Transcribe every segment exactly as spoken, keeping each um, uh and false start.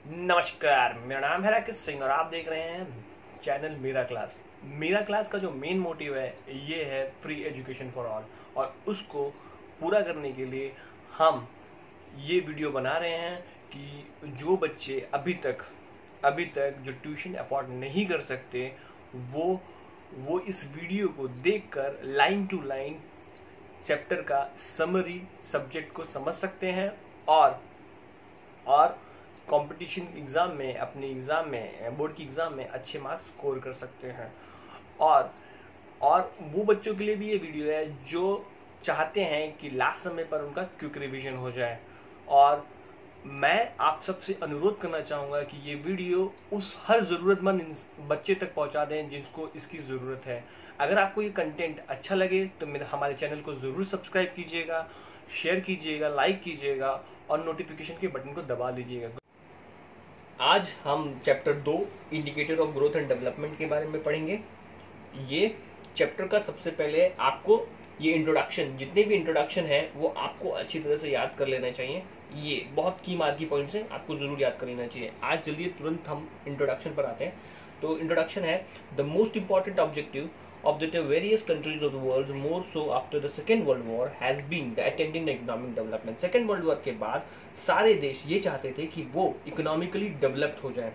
नमस्कार, मेरा नाम है राकेश सिंह और आप देख रहे हैं चैनल मेरा क्लास। मेरा क्लास का जो मेन मोटिव है ये है फ्री एजुकेशन फॉर ऑल, और उसको पूरा करने के लिए हम ये वीडियो बना रहे हैं कि जो बच्चे अभी तक अभी तक जो ट्यूशन अफोर्ड नहीं कर सकते वो वो इस वीडियो को देखकर लाइन टू लाइन चैप्टर का समरी सब्जेक्ट को समझ सकते हैं और और कंपटीशन एग्जाम में अपने एग्जाम में बोर्ड की एग्जाम में अच्छे मार्क्स स्कोर कर सकते हैं। और और वो बच्चों के लिए भी ये वीडियो है जो चाहते हैं कि लास्ट समय पर उनका क्विक रिवीजन हो जाए। और मैं आप सबसे अनुरोध करना चाहूँगा कि ये वीडियो उस हर ज़रूरतमंद बच्चे तक पहुँचा दें जिसको इसकी ज़रूरत है। अगर आपको ये कंटेंट अच्छा लगे तो मेरे हमारे चैनल को ज़रूर सब्सक्राइब कीजिएगा, शेयर कीजिएगा, लाइक कीजिएगा और नोटिफिकेशन के बटन को दबा दीजिएगा। आज हम चैप्टर दो indicator of growth and development के बारे में पढ़ेंगे। ये चैप्टर का सबसे पहले आपको ये इंट्रोडक्शन, जितने भी इंट्रोडक्शन है वो आपको अच्छी तरह से याद कर लेना चाहिए। ये बहुत की मार्क की पॉइंट्स हैं, आपको जरूर याद कर लेना चाहिए। आज चलिए तुरंत हम इंट्रोडक्शन पर आते हैं। तो इंट्रोडक्शन है the most important objective of the various countries of the world, more so after the Second World War, has been the attending the economic development. Second World War के बाद सारे देश ये चाहते थे कि वो इकोनॉमिकली डेवलप्ड हो जाए।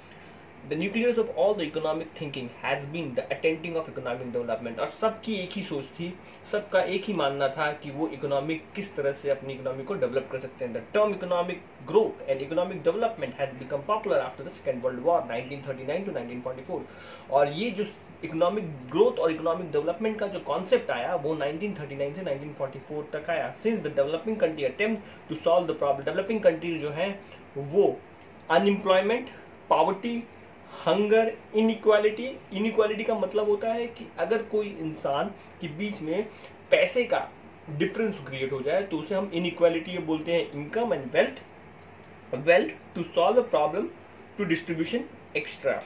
The nucleus of all the economic thinking has been the attending of economic development. और सबकी एक ही सोच थी, सबका एक ही मानना था कि वो इकोनॉमिक किस तरह से अपनी इकोनॉमी को डेवलप कर सकते हैं। The term economic growth and economic development has become popular after the Second World War, nineteen thirty-nine to nineteen forty-four. और ये जो इकोनॉमिक ग्रोथ और इकोनॉमिक डेवलपमेंट का जो कॉन्सेप्ट आया वो नाइनटीन थर्टी नाइन से नाइनटीन फोर्टी फोर तक आया। Since the developing country attempt to solve the problem, developing country जो है वो unemployment, poverty, hunger, inequality. Inequality का मतलब होता है कि अगर कोई इंसान के बीच में पैसे का डिफरेंस क्रिएट हो जाए तो उसे हम इनइक्वालिटी बोलते हैं। Income and wealth, wealth to solve a problem to distribution extra,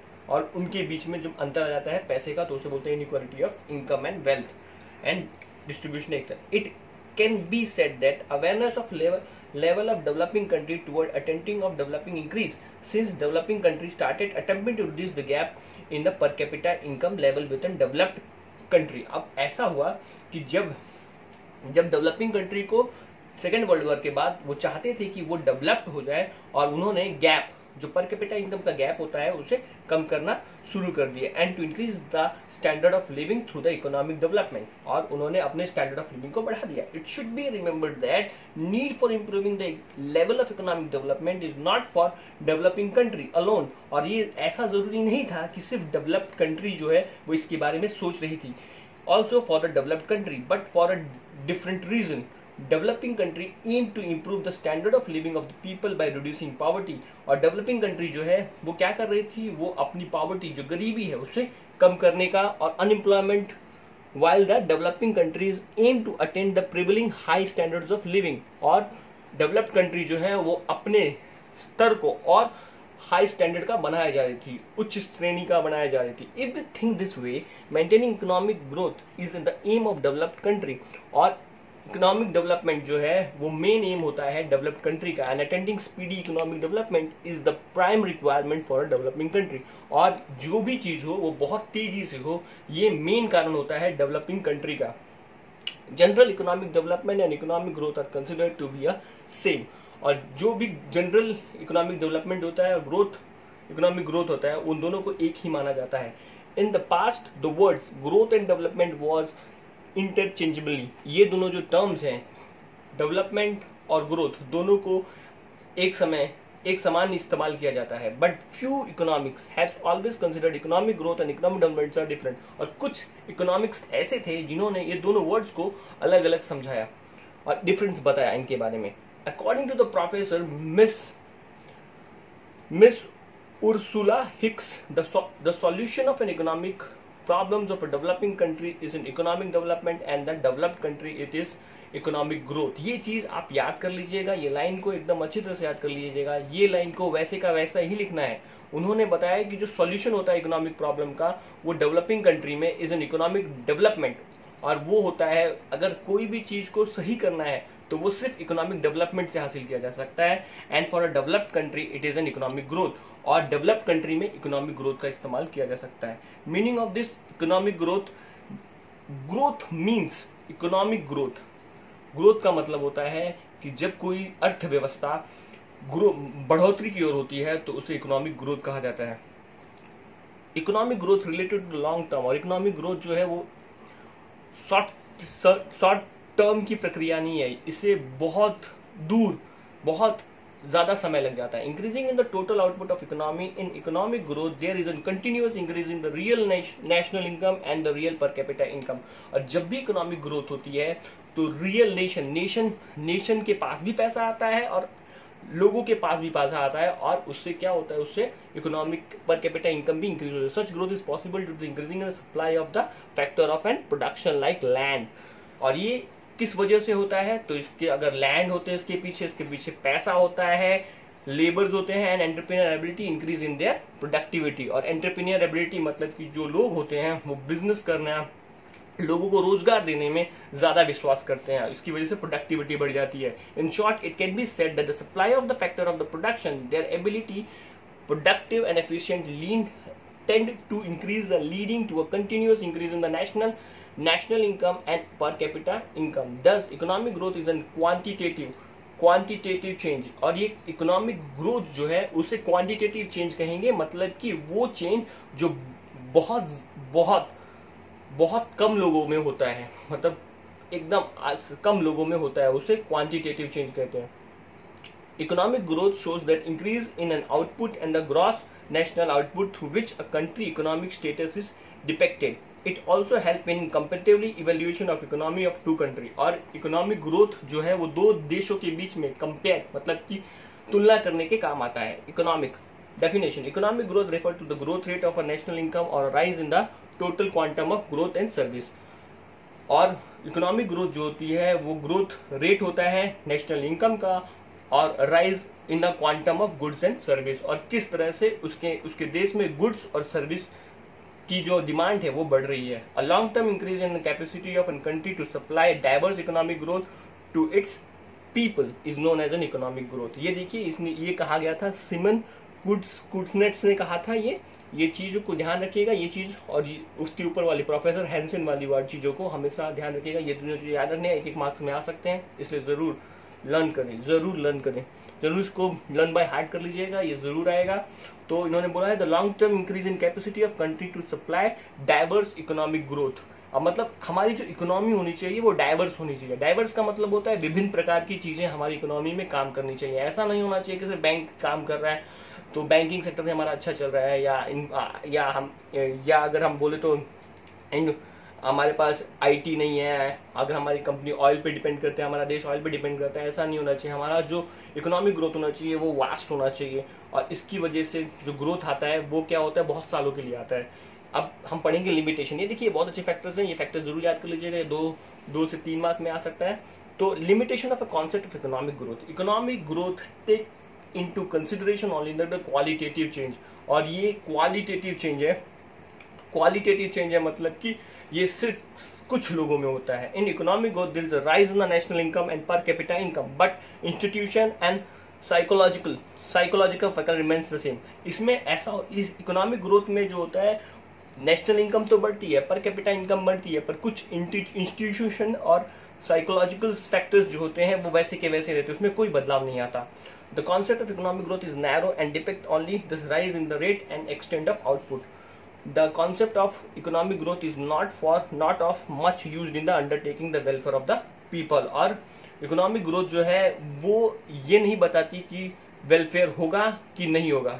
और उनके बीच में जब अंतर आ जाता है पैसे का तो उसे बोलते हैं inequality of income and wealth and distribution extra. It can be said that awareness of level level of developing country toward attempting of developing increase since developing country started attempting to reduce the gap in the per capita income level within developed country। अब ऐसा हुआ कि जब जब developing country को second world war के बाद वो चाहते थे कि वो डेवलप्ड हो जाए और उन्होंने गैप, जो पर कैपिटा इनकम का गैप होता है, उसे कम करना शुरू कर दिया and to increase the standard of living through the economic development, और उन्होंने अपने स्टैंडर्ड ऑफ लिविंग को बढ़ा दिया। It should be remembered that need for improving the level of economic development is not for developing country alone. और ये ऐसा जरूरी नहीं था कि सिर्फ डेवलप्ड कंट्री जो है वो इसके बारे में सोच रही थी, also for the developed country but for a different reason. Developing country aim to improve the standard of living of the people by reducing poverty. और डेवलपिंग कंट्री जो है वो क्या कर रही थी, वो अपनी पॉवर्टी, जो गरीबी है, उसे कम करने का, और unemployment, while the developing countries aim to attain the prevailing high standards of living। और डेवलप्ड कंट्री जो है वो अपने स्तर को और हाई स्टैंडर्ड का बनाया जा रही थी, उच्च श्रेणी का बनाया जा रही थी। If the think this way, maintaining economic growth is the aim of developed country. और इकोनॉमिक डेवलपमेंट जो है वो मेन एम होता है डेवलप्ड कंट्री का, and attending speedy economic development is the prime requirement for developing country. और जो भी चीज हो वो बहुत तेजी से हो, ये मेन कारण होता है डेवलपिंग कंट्री का। General economic development and economic growth are considered to be a same. और जो भी जनरल इकोनॉमिक डेवलपमेंट होता है और ग्रोथ इकोनॉमिक ग्रोथ होता है, उन दोनों को एक ही माना जाता है। In the past the words growth and development was interchangeably, ये दोनों जो टर्म्स हैं, डेवलपमेंट और ग्रोथ, दोनों को एक समय एक समान इस्तेमाल किया जाता है। But few economics have always considered economic growth and economic development are different. और कुछ इकोनॉमिक्स ऐसे थे जिन्होंने ये दोनों वर्ड्स को अलग अलग समझाया और डिफरेंस बताया इनके बारे में। According to the professor miss miss Ursula Hicks, the solution of an economic problems of a developing country is in economic development and the developed country it is economic growth। ये चीज आप याद कर लीजिएगा, ये लाइन को एकदम अच्छी तरह से याद कर लीजिएगा। ये लाइन को वैसे का वैसा ही लिखना है। उन्होंने बताया कि जो सॉल्यूशन होता है इकोनॉमिक प्रॉब्लम का वो डेवलपिंग कंट्री में इज एन इकोनॉमिक डेवलपमेंट, और वो होता है अगर कोई भी चीज को सही करना है तो वो सिर्फ इकोनॉमिक डेवलपमेंट से हासिल किया जा सकता है। And for a developed country it is an economic growth, और डेवलप्ड कंट्री में इकोनॉमिक ग्रोथ का इस्तेमाल किया जा सकता है। Meaning of this economic growth, growth means economic growth, growth का मतलब होता है कि जब कोई अर्थव्यवस्था बढ़ोतरी की ओर होती है तो उसे इकोनॉमिक ग्रोथ कहा जाता है। Economic growth related to long term, और इकोनॉमिक ग्रोथ जो है वो शॉर्ट शॉर्ट टर्म की प्रक्रिया नहीं है, इससे बहुत दूर बहुत ज्यादा समय लग जाता है। Increasing in the total output of economy, in economic growth there is an continuous increase in the real national income and the real per capita income. और जब भी इकोनॉमिक ग्रोथ होती है तो रियल नेशन नेशन नेशन के पास भी पैसा आता है और लोगों के पास भी पैसा आता है, और उससे क्या होता है, उससे इकोनॉमिक पर कैपिटा इनकम भी इंक्रीज होती है। Such growth is possible due to increasing the supply of the factor of an production like land. और ये किस वजह से होता है, तो इसके अगर लैंड होते हैं इसके पीछे, इसके पीछे पैसा होता है, लेबर्स होते हैं, and entrepreneur ability increase in their productivity. और एंटरप्रेन्योर एबिलिटी मतलब कि जो लोग होते हैं वो बिजनेस करना, लोगों को रोजगार देने में ज्यादा विश्वास करते हैं, इसकी वजह से प्रोडक्टिविटी बढ़ जाती है। In short it can be said that the supply of the factor of the production, their ability productive and efficient lean tend to increase the leading to a continuous increase in the national national income and per capita income. Thus economic growth is a quantitative quantitative change, और ये economic growth जो है उसे quantitative change कहेंगे, मतलब कि वो change जो बहुत बहुत बहुत कम लोगों में होता है, मतलब एकदम कम लोगों में होता है, उसे क्वांटिटेटिव चेंज कहते हैं। Economic growth shows that increase in an output and the gross national output through which a country economic status is depicted. It also help in comparatively evaluation of economy of two country. और economic growth जो है वो दो देशों के बीच में compare मतलब कि तुलना करने के काम आता है। Economic definition, economic growth refer to the growth rate of a national income और rise in the total quantum of growth and service. और इकोनॉमिक ग्रोथ जो होती है वो ग्रोथ रेट होता है नेशनल इनकम का और rise in the quantum of goods and service, और किस तरह से उसके उसके देश में गुड्स और सर्विस की जो डिमांड है वो बढ़ रही है। A long term increase in capacity of an country to supply diverse economic growth to its people is known as an economic growth. ये देखिए इसने ये कहा गया था, सिमन कुड्सनेट्स ने कहा था, ये ये चीजों को ध्यान रखिएगा, ये चीज और ये उसके ऊपर वाली प्रोफेसर हैंसन वाली वाली चीजों को हमेशा ध्यान रखिएगा। ये दोनों चीजें याद रखने एक एक मार्क्स में आ सकते हैं, इसलिए जरूर लर्न करें, जरूर लर्न करें, जरूर इसको लर्न बाय हार्ट कर लीजिएगा, ये जरूर आएगा। तो इन्होंने बोला है the long term increase in capacity of country to supply diverse economic growth. अब मतलब हमारी जो इकोनॉमी होनी चाहिए वो डाइवर्स होनी चाहिए। डाइवर्स का मतलब होता है विभिन्न प्रकार की चीजें हमारी इकोनॉमी में काम करनी चाहिए। ऐसा नहीं होना चाहिए कि सिर्फ बैंक काम कर रहा है तो बैंकिंग सेक्टर में हमारा अच्छा चल रहा है, या इन या हम या अगर हम बोले तो इन हमारे पास आईटी नहीं है, अगर हमारी कंपनी ऑयल पे डिपेंड करते हैं, हमारा देश ऑयल पे डिपेंड करता है, ऐसा नहीं होना चाहिए। हमारा जो इकोनॉमिक ग्रोथ होना चाहिए वो वास्ट होना चाहिए, और इसकी वजह से जो ग्रोथ आता है वो क्या होता है, बहुत सालों के लिए आता है। अब हम पढ़ेंगे लिमिटेशन। ये देखिए बहुत अच्छे फैक्टर्स हैं, ये फैक्टर जरूर याद कर लीजिएगा, दो दो से तीन मार्क में आ सकता है। तो limitation of a concept of economic growth, economic growth take into consideration only the qualitative change, और ये क्वालिटेटिव चेंज है। क्वालिटेटिव चेंज है मतलब कि ये सिर्फ कुछ लोगों में होता है। In economic growth there is a rise in the national income and per capita income, but institution and psychological psychological factor remains the same. इसमें ऐसा इस इकोनॉमिक ग्रोथ में जो होता है नेशनल इनकम तो बढ़ती है, पर कैपिटा इनकम बढ़ती है, पर कुछ इंस्टीट्यूशन और साइकोलॉजिकल फैक्टर्स जो होते हैं वो वैसे के वैसे रहते हैं, उसमें कोई बदलाव नहीं आता। The concept of economic growth is narrow and depict only the rise in the rate and extent of output. The concept of economic growth is not for not of much used in the undertaking the welfare of the people। और economic growth जो है वो ये नहीं बताती कि welfare होगा कि नहीं होगा।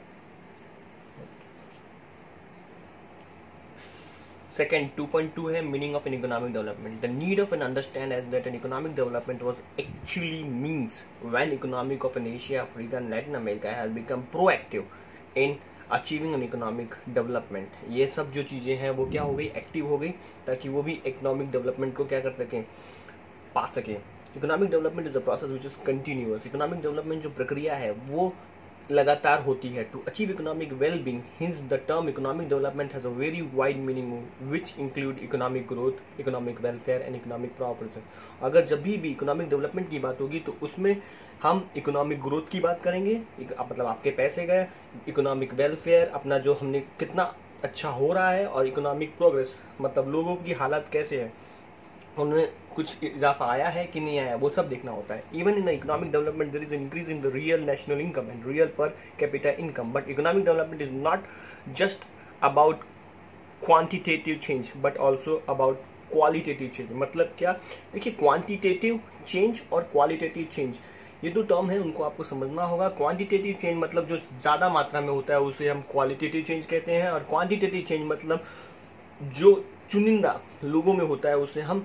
सेकेंड टू पॉइंट टू है meaning of an economic development. The need of an understand as that an economic development was actually means when economic of an Asia, Africa and Latin America has become proactive in achieving an economic development. ये सब जो चीजें हैं वो क्या हो गई, active हो गई, ताकि वो भी इकोनॉमिक डेवलपमेंट को क्या कर सकें, पा सकें। Economic development is a process which is continuous. Economic development जो प्रक्रिया है वो लगातार होती है। To achieve economic well being, hence the term economic development has a very wide meaning which include economic growth, economic welfare and economic property. अगर जब भी भी इकोनॉमिक डेवलपमेंट की बात होगी तो उसमें हम इकोनॉमिक ग्रोथ की बात करेंगे, मतलब आपके पैसे गए, इकोनॉमिक वेलफेयर अपना जो हमने कितना अच्छा हो रहा है, और इकोनॉमिक प्रोग्रेस मतलब लोगों की हालत कैसे है, उनमें कुछ इजाफा आया है कि नहीं आया, वो सब देखना होता है। Even in economic development there is increase in the real national income and real per capita income, but economic development is not just about quantitative change but also about qualitative change. मतलब क्या, देखिए quantitative change और qualitative change ये दो term है, उनको आपको समझना होगा। क्वांटिटेटिव चेंज मतलब जो ज़्यादा मात्रा में होता है उसे हम क्वालिटेटिव चेंज कहते हैं, और क्वांटिटेटिव चेंज मतलब जो चुनिंदा लोगों में होता है उसे हम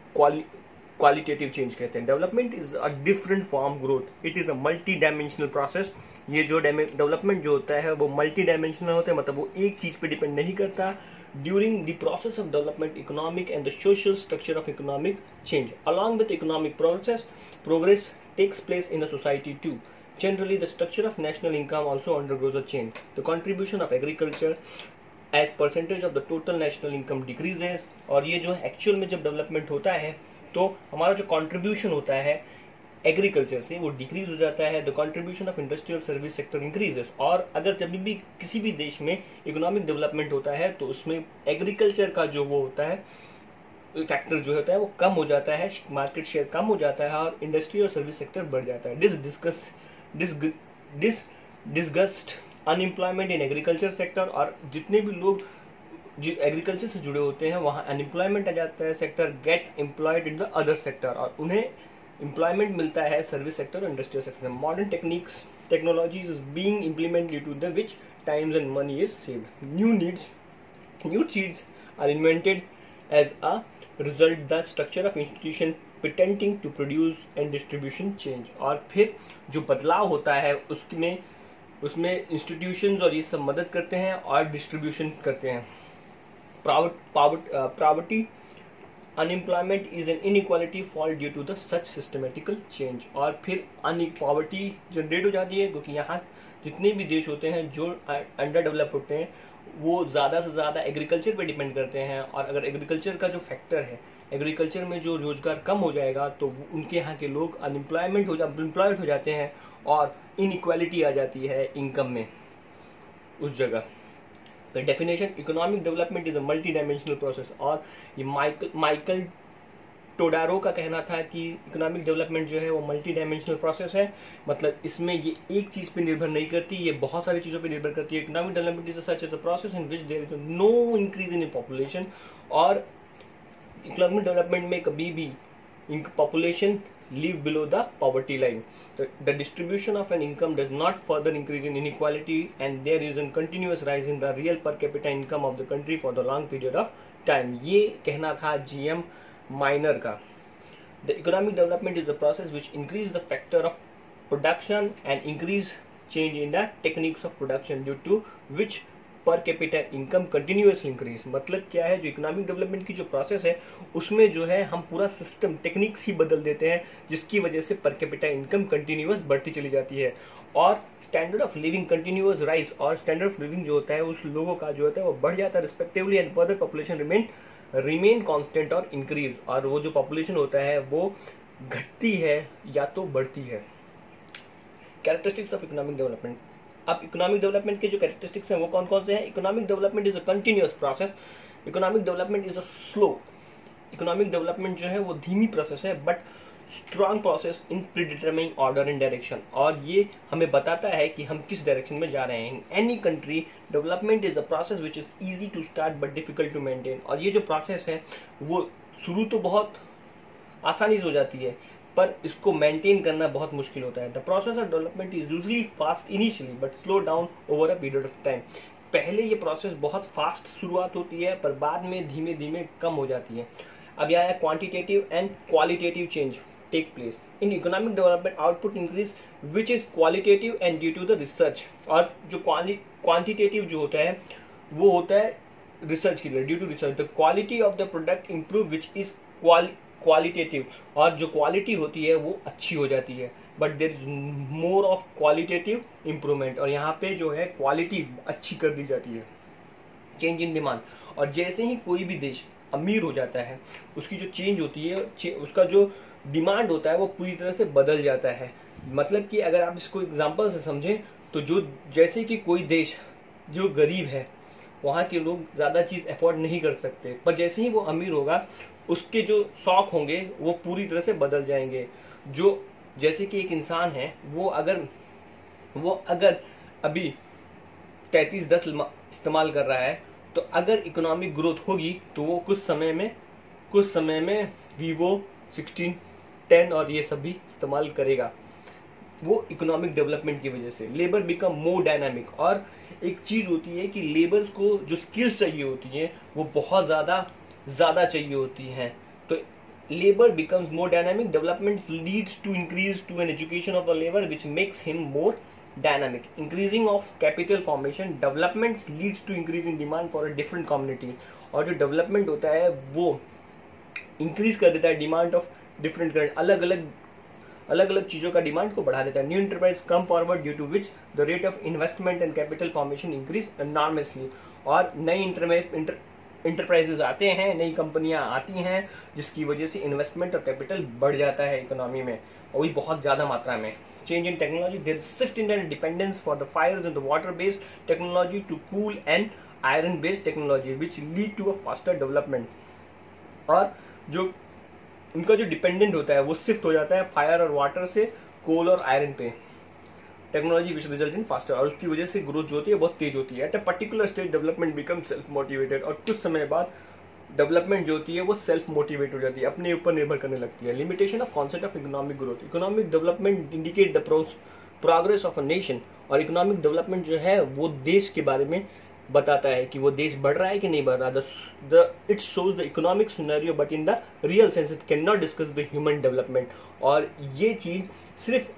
क्वालिटेटिव चेंज कहते हैं। Development is a different form growth, it is a multi dimensional process. ये जो डेवलपमेंट जो होता है वो मल्टी डायमेंशनल होता है, मतलब वो एक चीज़ पे डिपेंड नहीं करता। During the process of development, economic and the social structure of economic change, along with economic process, progress takes place in the society too. Generally, the structure of national income also undergoes a change. The contribution of agriculture as percentage of the total national income decreases. और ये जो actual में जब development होता है तो हमारा जो कंट्रीब्यूशन होता है एग्रीकल्चर से वो डिक्रीज हो जाता है। The contribution of industrial service sector increases. और अगर जब भी किसी भी देश में इकोनॉमिक डेवलपमेंट होता है तो उसमें एग्रीकल्चर का जो वो होता है फैक्टर जो होता है वो कम हो जाता है, मार्केट शेयर कम हो जाता है और इंडस्ट्री और सर्विस सेक्टर बढ़ जाता है। Dis discuss dis dis disguised unemployment in agriculture sector, और जितने भी लोग जो एग्रीकल्चर से जुड़े होते हैं वहाँ अनएम्प्लॉयमेंट आ जाता है। Sector get employed in the other sector, और उन्हें एम्प्लॉयमेंट मिलता है सर्विस सेक्टर और इंडस्ट्रियल सेक्टर में। Modern techniques technologies is being implemented due to the which times and money is saved. New needs new चीज are invented as a result the structure of institution pretending to produce and distribution change। और फिर जो बदलाव होता है उसमें उसमें institutions और ये सब मदद करते हैं और डिस्ट्रीब्यूशन करते हैं। Poverty unemployment is an inequality fall due to the such systematical change. और फिर पॉवर्टी जनरेट हो जाती है क्योंकि यहाँ जितने भी देश होते हैं जो अंडर डेवलप होते हैं वो ज़्यादा से ज़्यादा एग्रीकल्चर पे डिपेंड करते हैं, और अगर एग्रीकल्चर का जो फैक्टर है, एग्रीकल्चर में जो रोजगार कम हो जाएगा तो उनके यहाँ के लोग अनएम्प्लॉयमेंट हो जा अनएम्प्लॉयड हो जाते हैं और इनइक्वालिटी आ जाती है इनकम में उस जगह। The definition economic development is a multi-dimensional process। और ये माइकल माइकल टोडारो का कहना था कि इकोनॉमिक डेवलपमेंट जो है वो मल्टी डायमेंशनल प्रोसेस है, मतलब इसमें ये एक चीज़ पे निर्भर नहीं करती, ये बहुत सारी चीज़ों पे निर्भर करती है। Economic development is such as a process in which there is no increase in population, और इकोनॉमिक डेवलपमेंट में कभी भी population live below the poverty line. The, the distribution of an income does not further increase in inequality, and there is a continuous rise in the real per capita income of the country for the long period of time। ये कहना था GM Minor का। The economic development is a process which increase the factor of production and increase change in the techniques of production due to which per capita income continuously increase. मतलब क्या है, जो economic development की जो process है उसमें जो है हम पूरा सिस्टम टेक्निक्स ही बदल देते हैं जिसकी वजह से पर कैपिटा इनकम कंटिन्यूअस बढ़ती चली जाती है, और standard of living continuous rise, और स्टैंडर्ड ऑफ लिविंग जो होता है उस लोगों का जो होता है वो बढ़ जाता है respectively, and further population remain remain constant और इंक्रीज, और वो जो पॉपुलेशन होता है वो घटती है या तो बढ़ती है। Characteristics of economic development. अब इकोनॉमिक डेवलपमेंट के जो कैरेक्टरिस्टिक्स हैं वो कौन कौन से हैं? Economic development is a continuous process, economic development is a slow, economic development जो है वो धीमी प्रोसेस है but strong process in predetermining order and direction, और ये हमें बताता है कि हम किस डायरेक्शन में जा रहे हैं। Any country development is a process which is easy to start but difficult to maintain, और ये जो प्रोसेस है वो शुरू तो बहुत आसानी से हो जाती है पर इसको मेंटेन करना बहुत मुश्किल होता है। The process of development is usually fast initially but slow down over a period of time. पहले ये प्रोसेस बहुत फास्ट शुरुआत होती है पर बाद में धीमे धीमे कम हो जाती है। अब यह है quantitative and qualitative change take place in economic development. Output increase which is qualitative and due to the research, और जो क्वांटिटेटिव जो होता है वो होता है रिसर्च के लिए, due to research. The quality of the product improve which is qualitative, और जो क्वालिटी होती है वो अच्छी हो जाती है। But there is more of qualitative improvement, और यहाँ पे जो है क्वालिटी अच्छी कर दी जाती है। चेंज इन डिमांड, और जैसे ही कोई भी देश अमीर हो जाता है उसकी जो चेंज होती है, उसका जो डिमांड होता है वो पूरी तरह से बदल जाता है। मतलब कि अगर आप इसको एग्जांपल से समझें तो जो जैसे कि कोई देश जो गरीब है वहाँ के लोग ज़्यादा चीज़ अफोर्ड नहीं कर सकते, पर जैसे ही वो अमीर होगा उसके जो शौक होंगे वो पूरी तरह से बदल जाएंगे। जो जैसे कि एक इंसान है वो अगर वो अगर अभी तैंतीस दस इस्तेमाल कर रहा है, तो अगर इकोनॉमिक ग्रोथ होगी तो वो कुछ समय में कुछ समय में वीवो सिक्सटीन टेन और ये सब भी इस्तेमाल करेगा, वो इकोनॉमिक डेवलपमेंट की वजह से। लेबर बिकम मोर डायनामिक, और एक चीज़ होती है कि लेबर को जो स्किल्स चाहिए होती हैं वो बहुत ज़्यादा ज़्यादा चाहिए होती हैं। तो labour becomes more dynamic, development leads to increase to an education of the labour which makes him more dynamic, increasing of capital formation, development leads to increase in demand for a different community, और जो development होता है वो increase कर देता है demand of different current, अलग अलग अलग अलग चीज़ों का डिमांड को बढ़ा देता है। New enterprise come forward due to which the rate of investment and capital formation increase enormously, और नई इंटर इंटरप्राइजेज आते हैं, नई कंपनियां आती हैं जिसकी वजह से इन्वेस्टमेंट और कैपिटल बढ़ जाता है इकोनॉमी में, और वही बहुत ज़्यादा मात्रा में। Change in technology, there is shift in the dependence for the fires in the water-based technology to cool and iron-based technology, which lead to a faster development. और जो उनका जो डिपेंडेंट होता है वो शिफ्ट हो जाता है फायर और वाटर से कोल और आयरन पे, technology which result in faster, और उसकी वजह से ग्रोथ जो होती है बहुत तेज होती है। At a particular stage development become self motivated, और कुछ समय बाद डेवलपमेंट जो होती है वो सेल्फ मोटिवेट हो जाती है, अपने ऊपर निर्भर करने लगती है। Limitation of concept of economic growth, economic development indicate the progress of a nation, और इकोनॉमिक डेवलपमेंट जो है वो देश के बारे में बताता है कि वो देश बढ़ रहा है कि नहीं बढ़ रहा। The it shows the economic scenario but in the real sense it can not discuss the human development, और ये चीज़ सिर्फ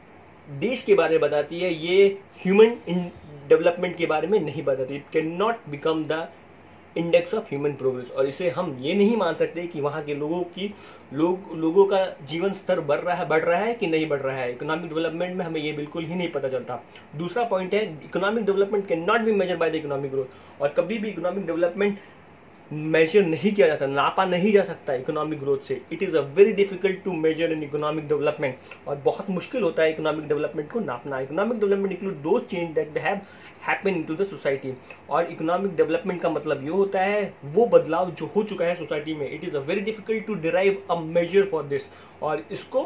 देश के बारे में बताती है, ये ह्यूमन डेवलपमेंट के बारे में नहीं बताती। It can not become the index of human progress, और इसे हम ये नहीं मान सकते कि वहाँ के लोगों की लोग लोगों का जीवन स्तर बढ़ रहा है बढ़ रहा है कि नहीं बढ़ रहा है। इकोनॉमिक डेवलपमेंट में हमें ये बिल्कुल ही नहीं पता चलता। दूसरा पॉइंट है economic development can not be measure by the economic growth, और कभी भी इकोनॉमिक डेवलपमेंट मेजर नहीं किया जाता, नापा नहीं जा सकता इकोनॉमिक ग्रोथ से। It is a very difficult to measure in economic development, और बहुत मुश्किल होता है इकोनॉमिक डेवलपमेंट को नापना। Economic development include those change that have happen into the society, और इकोनॉमिक डेवलपमेंट का मतलब ये होता है वो बदलाव जो हो चुका है सोसाइटी में। It is a very difficult to derive a measure for this, और इसको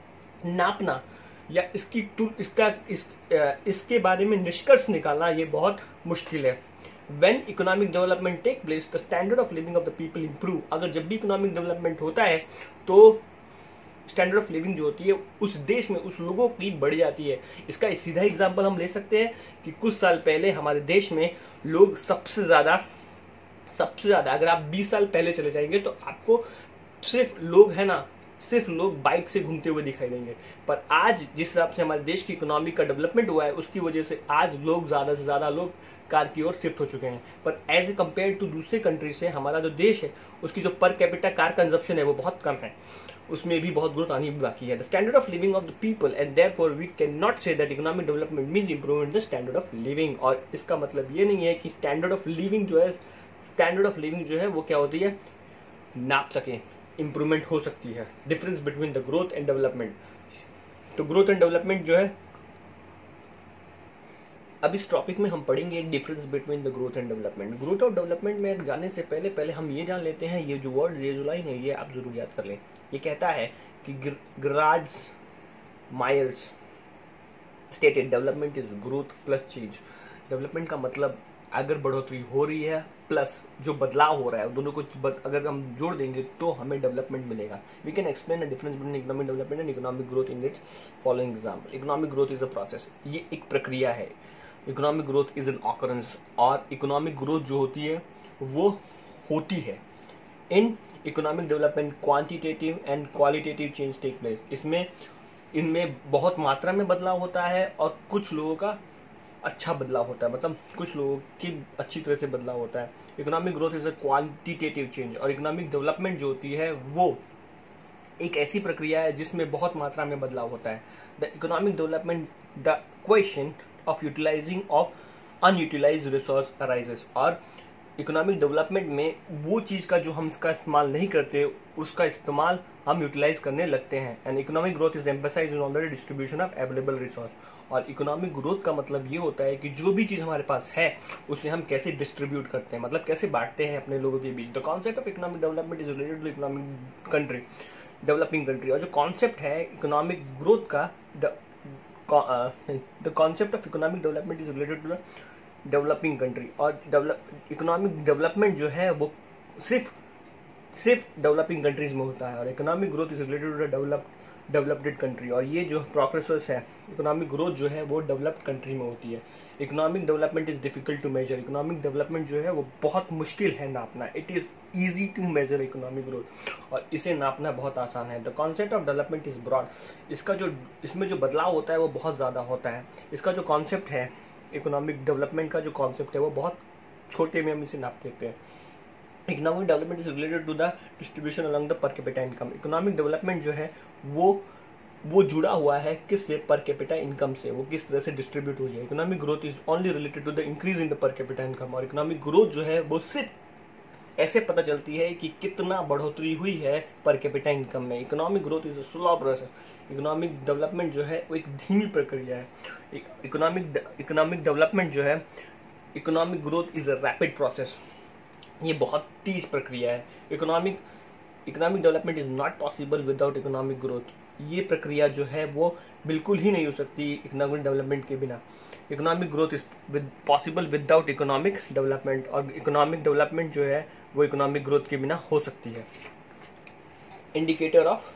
नापना या इसकी इसका इस, इसके बारे में निष्कर्ष निकालना ये बहुत मुश्किल है। When economic development take place, the standard of living of the people improve. अगर जब भी इकोनॉमिक डेवलपमेंट होता है तो स्टैंडर्ड ऑफ लिविंग जो होती है उस देश में उस लोगों की बढ़ जाती है। इसका सीधा एग्जांपल हम ले सकते हैं कि कुछ साल पहले हमारे देश में लोग सबसे ज़्यादा सबसे ज़्यादा अगर आप बीस साल पहले चले जाएंगे तो आपको सिर्फ लोग है ना सिर्फ लोग बाइक से घूमते हुए दिखाई देंगे। पर आज जिस हिसाब से हमारे देश की इकोनॉमी का डेवलपमेंट हुआ है उसकी वजह से आज लोग ज़्यादा से ज़्यादा लोग कार की ओर शिफ्ट हो चुके हैं। पर एज ए कम्पेयर टू दूसरे कंट्री से हमारा जो देश है उसकी जो पर कैपिटा कार कंजप्शन है वो बहुत कम है, उसमें भी बहुत ग्रोथ आनी भी बाकी है। The standard of living of the people and therefore we can not say that economic development means improvement the standard of living. और इसका मतलब ये नहीं है कि स्टैंडर्ड ऑफ लिविंग जो है स्टैंडर्ड ऑफ लिविंग जो है वो क्या होती है नाप सके, इंप्रूवमेंट हो सकती है। Difference between the growth and development, तो ग्रोथ एंड डेवलपमेंट जो है अब इस टॉपिक में हम पढ़ेंगे difference between the growth and development. Growth और डेवलपमेंट में जाने से पहले पहले हम ये जान लेते हैं, ये जो वर्ड ये जो लाइन है ये आप जरूर याद कर लें। ये कहता है कि Grads Myers stated development is growth plus change. Development का मतलब अगर बढ़ोतरी हो रही है प्लस जो बदलाव हो रहा है दोनों को बद, अगर हम जोड़ देंगे तो हमें डेवलपमेंट मिलेगा। We can explain the difference between economic development and economic growth in its following example. Economic growth is a process, ये एक प्रक्रिया है। Economic growth is an occurrence, और इकोनॉमिक ग्रोथ जो होती है वो होती है। In economic development quantitative and qualitative change take place. इसमें इनमें बहुत मात्रा में बदलाव होता है और कुछ लोगों का अच्छा बदलाव होता है, मतलब कुछ लोगों की अच्छी तरह से बदलाव होता है। Economic growth is a quantitative change, और इकोनॉमिक डेवलपमेंट जो होती है वो एक ऐसी प्रक्रिया है जिसमें बहुत मात्रा में बदलाव होता है। The economic development the question of utilising of unutilised resource arises. और इकोनॉमिक डेवलपमेंट में वो चीज़ का जो हम इसका इस्तेमाल नहीं करते उसका इस्तेमाल हम यूटिलाइज करने लगते हैं। And economic growth is emphasised on the distribution of available resource. और इकोनॉमिक ग्रोथ का मतलब ये होता है कि जो भी चीज़ हमारे पास है उसे हम कैसे डिस्ट्रीब्यूट करते हैं, मतलब कैसे बांटते हैं अपने लोगों के बीच। The concept of economic development is related to economic country developing country. और जो कॉन्सेप्ट है इकोनॉमिक ग्रोथ का, the concept of economic development is related to the developing country. और डेवलप इकोनॉमिक डेवलपमेंट जो है वो सिर्फ सिर्फ डेवलपिंग कंट्रीज में होता है। और economic growth is related to the develop developed country. और ये जो प्रोग्रेस है इकोनॉमिक ग्रोथ जो है वो डेवलप्ड कंट्री में होती है। Economic development is difficult to measure. Economic development जो है वो बहुत मुश्किल है नापना। It is easy to measure economic growth, और इसे नापना बहुत आसान है। The concept of development is broad. इसका जो इसमें जो बदलाव होता है वो बहुत ज़्यादा होता है। इसका जो कॉन्सेप्ट है इकोनॉमिक डेवलपमेंट का जो कॉन्सेप्ट है वो बहुत छोटे में हम इसे नाप सकते हैं। Economic development is related to the distribution along the per capita income. Economic development जो है वो वो जुड़ा हुआ है किससे, पर कैपिटा इनकम से, वो किस तरह से डिस्ट्रीब्यूट हुई है। Economic growth is only related to the increase in the per capita income. और इकोनॉमिक ग्रोथ जो है वो सिर्फ ऐसे पता चलती है कि कितना बढ़ोतरी हुई है पर कैपिटा इनकम में। Economic growth is a slow process. Economic development जो है वो एक धीमी प्रक्रिया है। इकोनॉमिक इकोनॉमिक डेवलपमेंट जो है economic growth is a rapid process. ये बहुत तेज प्रक्रिया है। Economic economic development is not possible without economic growth. ये प्रक्रिया जो है वो बिल्कुल ही नहीं हो सकती इकोनॉमिक डेवलपमेंट के बिना। Economic growth is possible without economic development, और इकोनॉमिक डेवलपमेंट जो है वो इकोनॉमिक ग्रोथ के बिना हो सकती है। Indicator of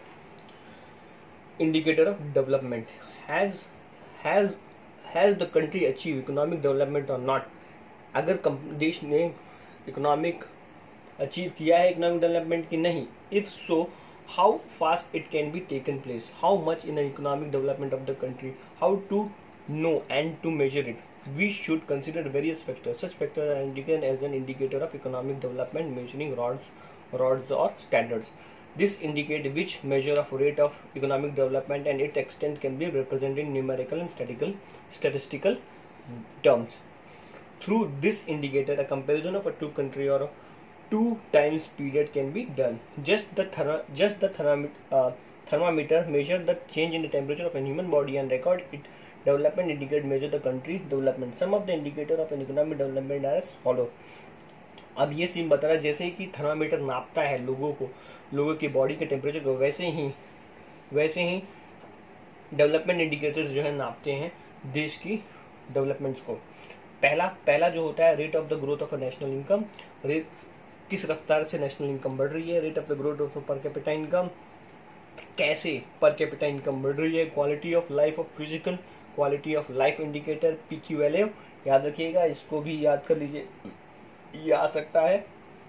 indicator of development has has has the country achieve economic development और नॉट। अगर देश ने इकोनॉमिक अचीव किया है इकोनॉमिक डेवलपमेंट की नहीं, if so how fast it can be taken place, how much in an economic development of the country, how to know and to measure it. We should consider various factors. Such factors are indicated as an indicator of economic development measuring rods rods or standards. This indicate which measure of rate of economic development and its extent can be represented in numerical and statistical statistical terms. Through this indicator, a comparison of a two country or a two times period can be done. Just the thermo just the thermometer uh, thermometer measure the change in the temperature of a human body and record it. Development indicator measure the country development. Some of the indicator of an economic development are as follow. अब ये scene बता रहा है जैसे कि thermometer नापता है लोगों को, लोगों की बॉडी के टेम्परेचर को, वैसे ही वैसे ही डेवलपमेंट इंडिकेटर्स जो है नापते हैं देश की डेवलपमेंट्स को। पहला पहला जो होता है rate of the growth of a national income. Rate किस रफ्तार से नेशनल इनकम बढ़ रही है। Rate of the growth of per capita income, कैसे पर कैपिटा इनकम बढ़ रही है। Quality of life of physical quality of life indicator P Q L A, याद रखिएगा, इसको भी याद कर लीजिए। ये आ सकता है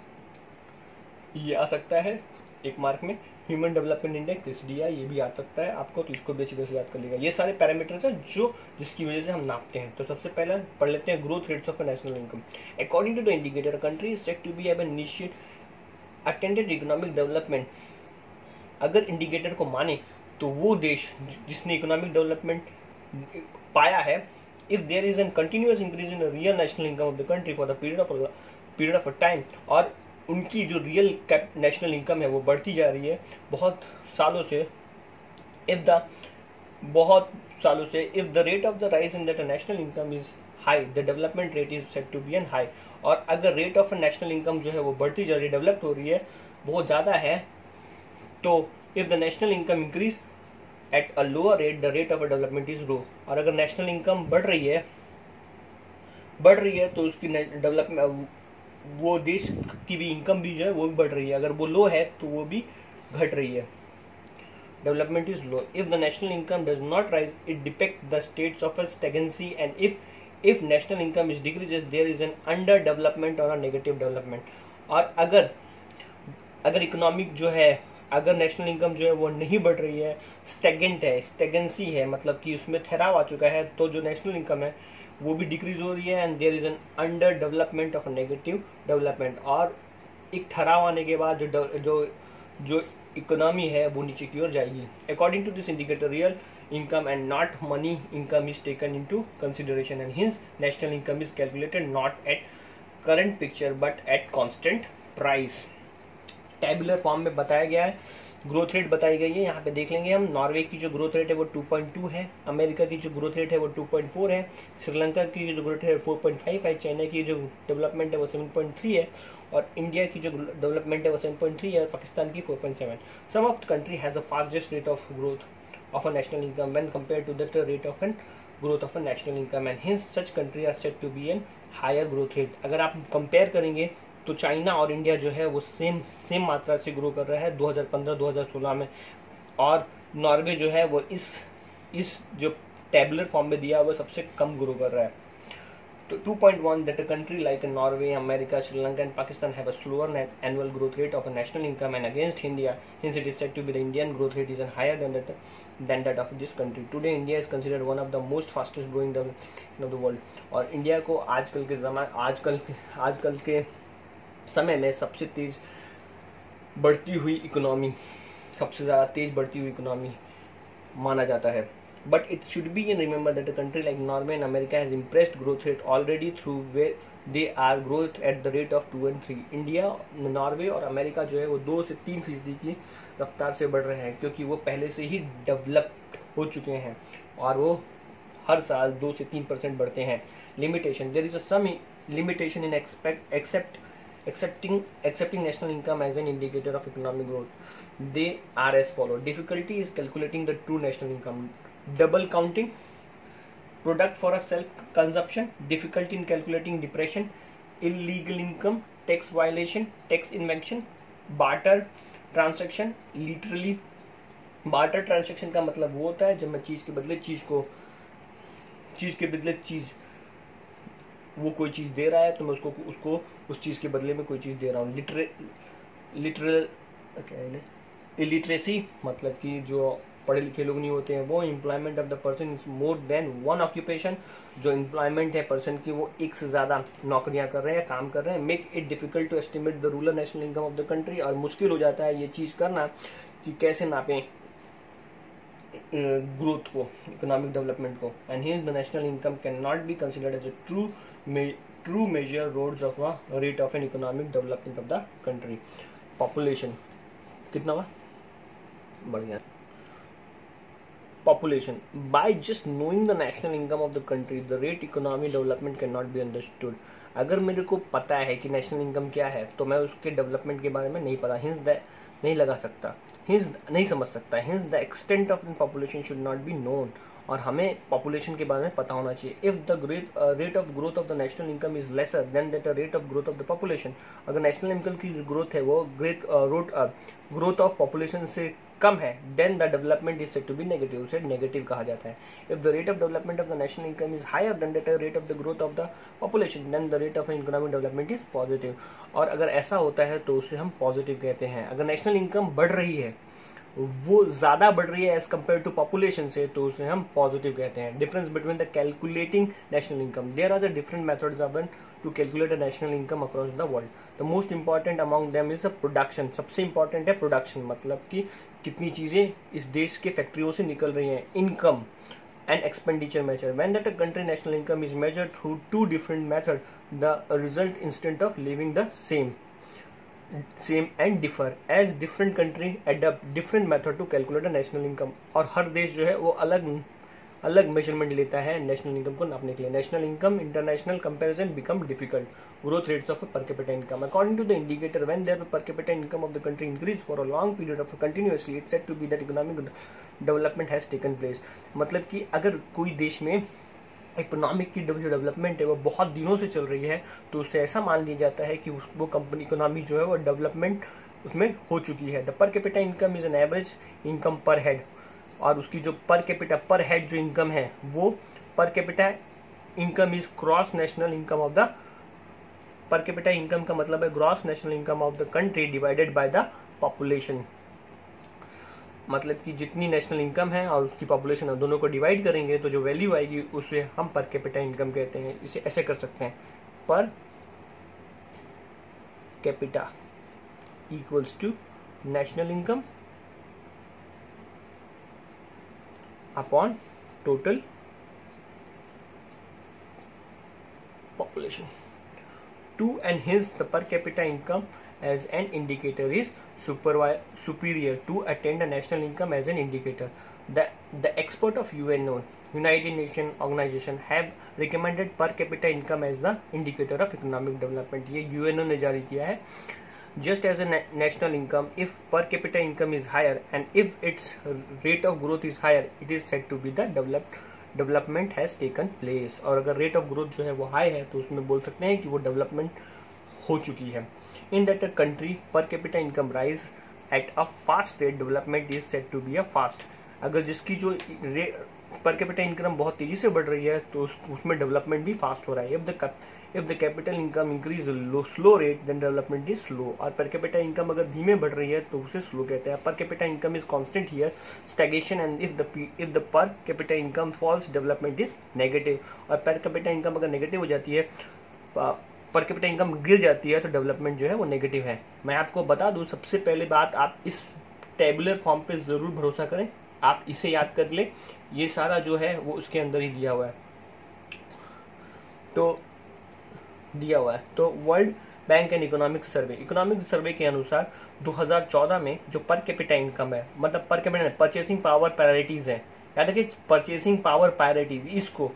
ये आ सकता है एक मार्क में। Human development index S D I, ये भी आ सकता है आपको, तो इसको भी अच्छी तरह से याद कर लीजिएगा। ये सारे पैरामीटर्स हैं जो जिसकी वजह से हम नापते हैं। तो सबसे पहले पढ़ लेते हैं growth rates of national income. According to the indicator country is said to be have initiate attended economic development. अगर इंडिकेटर को माने तो वो देश जिसने इकोनॉमिक डेवलपमेंट पाया है, if there is an continuous increase in real national income of the country for the period of period of time, और उनकी जो रियल नेशनल इनकम है वो बढ़ती जा रही है बहुत सालों से। इफ द बहुत सालों से if the rate of the rise in that national income is high, the development rate is said to be an high. और अगर रेट ऑफ नेशनल इनकम जो है वो बढ़ती जा रही है, डेवलप्ड हो रही है, बहुत ज़्यादा है, तो if the national income increase at a lower rate, the rate of a development is low. और अगर नेशनल इनकम बढ़ रही है बढ़ रही है तो उसकी डेवलपमेंट, वो देश की भी इनकम भी जो है वो भी बढ़ रही है। अगर वो लो है तो वो भी घट रही है। Development is low. If the national income does not rise, it depict the status of a stagnancy, and if if national income is decreases, there is an under development और अ नेगेटिव डेवलपमेंट। और अगर अगर economic जो है, अगर national income जो है वो नहीं बढ़ रही है, स्टेगेंट है, स्टेगेंसी है, मतलब कि उसमें ठहराव आ चुका है, तो जो नेशनल इनकम है वो भी डिक्रीज हो रही है, and there is an under development of negative development. और एक ठहराव आने के बाद जो जो जो इकोनॉमी है वो नीचे की ओर जाएगी। According to this indicator, real income and not money income is taken into consideration, and hence national income is calculated not at current picture but at constant price. Tabular form में बताया गया है, ग्रोथ रेट बताई गई है, यहाँ पे देख लेंगे हम। नॉर्वे की जो ग्रोथ रेट है वो टू पॉइंट टू है, अमेरिका की जो ग्रोथ रेट है वो टू पॉइंट फोर है, श्रीलंका की जो ग्रोथ रेट है फोर पॉइंट फाइव है, चाइना की जो डेवलपमेंट है वो सेवन पॉइंट थ्री है, और इंडिया की जो डेवलपमेंट है वो सेवन पॉइंट थ्री है, और पाकिस्तान की four point seven. Some of the country has the fastest rate of growth of a national income when compared to the rate of an growth of a national income, and hence such country are said to be an higher growth rate. अगर आप compare करेंगे तो China और India जो है वो same same मात्रा से ग्रो कर रहा है दो हज़ार पंद्रह दो हज़ार सोलह में, और नॉर्वे जो है वो इस इस जो टेबुलर फॉर्म में दिया हुआ सबसे कम ग्रो कर रहा है। तो two point one that a country like Norway, America, Sri Lanka and Pakistan have a slower annual growth rate of a national income and against India, hence it is said to be the Indian growth rate is an higher than that than that of this country. Today India is considered one of the most fastest growing of the world, और India को आजकल के जमा आजकल आजकल के समय में सबसे तेज बढ़ती हुई इकोनॉमी, सबसे ज़्यादा तेज बढ़ती हुई इकोनॉमी माना जाता है। But it should be in remember that a country like Norway and America has impressed growth rate already through way they are growth at the rate of two and three. India, Norway और America जो है वो दो से तीन फीसदी की रफ्तार से बढ़ रहे हैं, क्योंकि वो पहले से ही डेवलप्ड हो चुके हैं और वो हर साल दो से तीन परसेंट बढ़ते हैं। Limitation, there is a some limitation in expect except Accepting accepting national income as an indicator of economic growth. They are as follow. Difficulty is calculating the true national income. Double counting, product for a self consumption, difficulty in calculating depression, illegal income, tax violation, tax invention, barter transaction. Literally barter transaction का मतलब वो होता है जब मैं चीज के बदले चीज को चीज के बदले चीज वो कोई चीज़ दे रहा है तो मैं उसको उसको उस चीज़ के बदले में कोई चीज़ दे रहा हूँ। लिटरे लिटरल क्या है इलिटरेसी मतलब कि जो पढ़े लिखे लोग नहीं होते हैं वो, employment of the person is more than one occupation, जो एम्प्लॉयमेंट है पर्सन की वो एक से ज़्यादा नौकरियां कर रहे हैं, काम कर रहे हैं। Make it difficult to estimate the rural national income of the country, और मुश्किल हो जाता है ये चीज़ करना कि कैसे नापें ग्रोथ को, इकोनॉमिक डेवलपमेंट को। And here the national income can not be considered as a true true measure roads of a rate of an economic development of the country. Population कितना हुआ, बढ़िया। Population, by just knowing the national income of the country the rate economy development can not be understood. अगर मेरे को पता है कि national income क्या है तो मैं उसके डेवलपमेंट के बारे में नहीं पता, हिंस द नहीं लगा सकता, हिंस नहीं समझ सकता। Hence the extent of population should not be known, और हमें पॉपुलेशन के बारे में पता होना चाहिए। If the great rate of growth of the national income is lesser than that rate of growth of the population, अगर नेशनल इनकम की जो ग्रोथ है वो great rate growth of population से कम है, then the development is said to be negative, उसे negative कहा जाता है। If the rate of development of the national income is higher than that rate of the growth of the population, then the rate of economic development is positive, और अगर ऐसा होता है तो उसे हम पॉजिटिव कहते हैं। अगर नेशनल इनकम बढ़ रही है, वो ज्यादा बढ़ रही है एज कम्पेयर टू पॉपुलेशन से, तो उसे हम पॉजिटिव कहते हैं। Difference between the calculating national income, there are the different methods of to calculate the national income across the world. The most important among them is the production, सबसे important है production, मतलब कि कितनी चीजें इस देश के फैक्ट्रियों से निकल रही हैं। Income and expenditure measure, when that a country national income is measured through two different method, the result instant of living the same same and differ as different country adopt different method to calculate the national income, और हर देश जो है वो अलग अलग measurement लेता है national income को नापने के लिए। National income international comparison become difficult. Growth rates of per capita income, according to the indicator when there per capita income of the country increase for a long period of continuously, it's said to be that economic development has taken place. मतलब कि अगर कोई देश में economic की जो development है वो बहुत दिनों से चल रही है तो उससे ऐसा मान लिया जाता है कि वो कंपनी इकोनॉमी जो है वो डेवलपमेंट उसमें हो चुकी है। The per capita income is an average income per head, और उसकी जो पर कैपिटा पर हेड जो इनकम है वो per capita income is cross national income of the, per capita income का मतलब है gross national income of the country divided by the population. मतलब कि जितनी नेशनल इनकम है और उसकी पॉपुलेशन है दोनों को डिवाइड करेंगे तो जो वैल्यू आएगी उसे हम पर कैपिटा इनकम कहते हैं। इसे ऐसे कर सकते हैं, per capita equals to national income upon total population. Two, and hence the per capita income as an indicator is superior to attend a national income as an indicator. The the expert of U N O, United Nations Organization, have recommended per capita income as the indicator of economic development. ये U N O ने जारी किया है. Just as a na national income, if per capita income is higher and if its rate of growth is higher, it is said to be the developed development has taken place. और अगर rate of growth जो है वो high है तो उसमें बोल सकते हैं कि वो development हो चुकी है. In that a country per capita income rise at a fast rate, development is said to be a fast. अगर जिसकी जो पर कैपिटा इनकम बहुत तेजी से बढ़ रही है तो उस, उसमें डेवलपमेंट भी फास्ट हो रहा है. If the if the capital income increase low slow rate then development is slow. और पर कैपिटा इनकम अगर धीमे बढ़ रही है तो उसे स्लो कहते हैं. Per capita income is constant here stagnation, and if the if the per capita income falls development is negative. और पर कैपिटा इनकम अगर नेगेटिव हो जाती है, पर कैपिटा इनकम गिर जाती है तो डेवलपमेंट जो है वो नेगेटिव है. मैं आपको बता दूं, सबसे पहले बात, आप इस टेबुलर फॉर्म पे जरूर भरोसा करें. आप इसे याद कर ले, ये सारा जो है वो उसके अंदर ही दिया हुआ है. तो दिया हुआ है तो world bank and economic survey economic survey के अनुसार दो हज़ार चौदह में जो पर कैपिटा इनकम है, मतलब per capita purchasing power priorities है, याद रखिए परचेसिंग पावर प्रायोरिटीज, इसको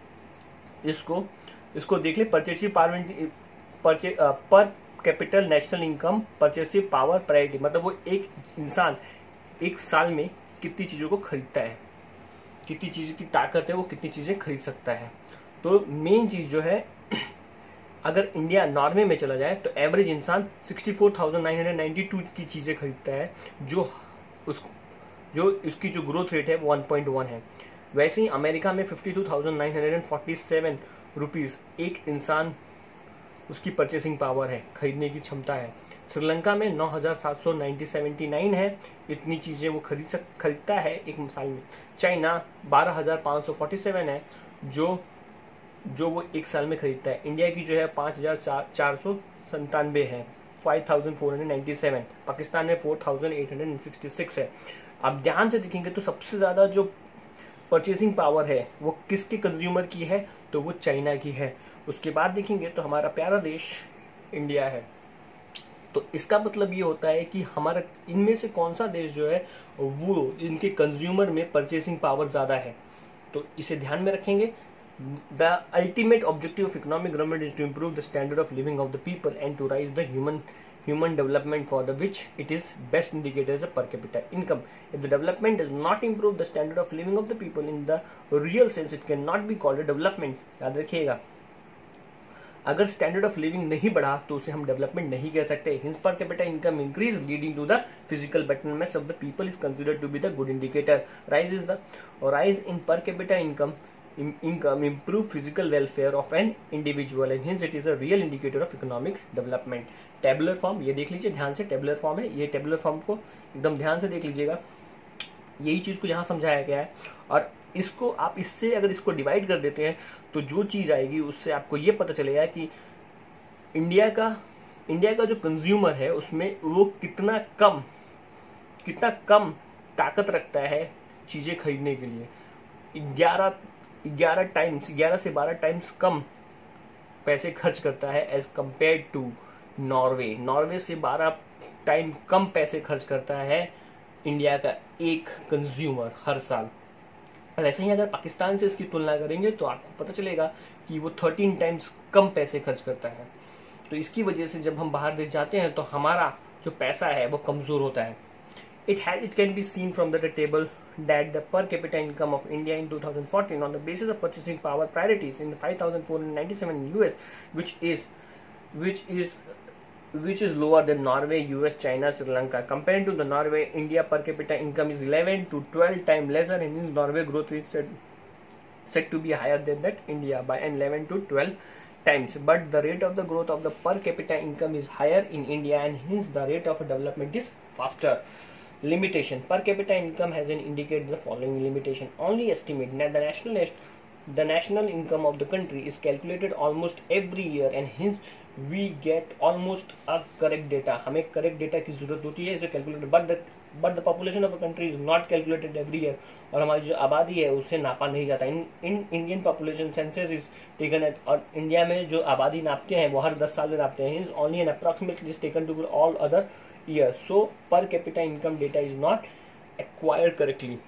इसको इसको देख ले. Purchasing power purchase per capital national income purchasing power priority, मतलब वो एक इंसान एक साल में कितनी चीजों को खरीदता है, कितनी चीज की ताकत है, वो कितनी चीजें खरीद सकता है. तो मेन चीज जो है, अगर इंडिया नॉर्वे में चला जाए तो एवरेज इंसान चौंसठ हज़ार नौ सौ बानवे की चीजें खरीदता है, जो उस जो उसकी जो ग्रोथ रेट है वो वन पॉइंट वन है. वैसे ही अमेरिका में बावन हज़ार नौ सौ सैंतालीस रुपीस एक इंसान उसकी परचेसिंग पावर है, खरीदने की क्षमता है. श्रीलंका में नौ हज़ार सात सौ उनसठ है, इतनी चीजें वो खरीद सक खरीदता है एक साल में. चाइना बारह हज़ार पाँच सौ सैंतालीस है, जो जो वो एक साल में खरीदता है. इंडिया की जो है पाँच हज़ार चार सौ संतानवे है, पाँच हज़ार चार सौ सत्तानवे. पाकिस्तान में चार हज़ार आठ सौ छियासठ है. आप ध्यान से देखेंगे तो सबसे ज्यादा जो परचेसिंग पावर है वो किसके कंज्यूमर की है, तो वो चाइना की है. उसके बाद देखेंगे तो हमारा प्यारा देश इंडिया है. तो इसका मतलब ये होता है कि हमारा इनमें से कौन सा देश जो है वो इनके कंज्यूमर में परचेसिंग पावर ज्यादा है. तो इसे ध्यान में रखेंगे. The ultimate objective of economic development is to improve the standard of living of the people and to rise the human human development, for the which it is best indicator as a per capita income. If the development does not improve the standard of living of the people in the real sense, it cannot be called a development. याद रखिएगा, अगर standard of living नहीं बढ़ा तो उसे हम development नहीं कह सकते. Hence per capita income increase leading to the physical betterment of the people is considered to be the good indicator. Rise is the rise in per capita income income improve physical welfare of an individual and hence it is a real indicator of economic development. Tabular form ये देख लीजिए ध्यान से, tabular form है ये. Tabular form को एकदम ध्यान से देख लीजिएगा, यही चीज को यहाँ समझाया गया है. और इसको आप इससे अगर इसको डिवाइड कर देते हैं तो जो चीज आएगी उससे आपको ये पता चलेगा कि इंडिया का इंडिया का जो कंज्यूमर है उसमें वो कितना कम कितना कम ताकत रखता है चीजें खरीदने के लिए. ग्यारह ग्यारह टाइम्स ग्यारह से बारह टाइम्स कम पैसे खर्च करता है as compare to Norway. Norway से बारह टाइम कम पैसे खर्च करता है इंडिया का एक कंज्यूमर हर साल. वैसे ही अगर पाकिस्तान से इसकी तुलना करेंगे तो आपको पता चलेगा कि वो थर्टीन टाइम्स कम पैसे खर्च करता है. तो इसकी वजह से जब हम बाहर देश जाते हैं तो हमारा जो पैसा है वो कमजोर होता है. It has it can be seen from the table that the per capita income of India in two thousand fourteen on the basis of purchasing power priorities in five thousand four hundred ninety-seven U S, which is which is which is lower than Norway, U S, China, Sri Lanka. Compared to the Norway, India per capita income is eleven to twelve times lesser, and in Norway growth is said, said to be higher than that India by eleven to twelve times. But the rate of the growth of the per capita income is higher in India, and hence the rate of development is faster. Limitation: per capita income has an indicated the following limitation. Only estimate that the national the national income of the country is calculated almost every year and hence we get almost a correct data. हमें correct data की जरूरत होती है इसे calculate, but the but the population of a country is not calculated every year, और हमारी जो आबादी है उससे नापा नहीं जाता. In in Indian population census is taken at, और इंडिया में जो आबादी नापते हैं वो हर दस साल में नापते हैं. Is only an approximately is taken to all other year, so per capita income data is not acquired correctly.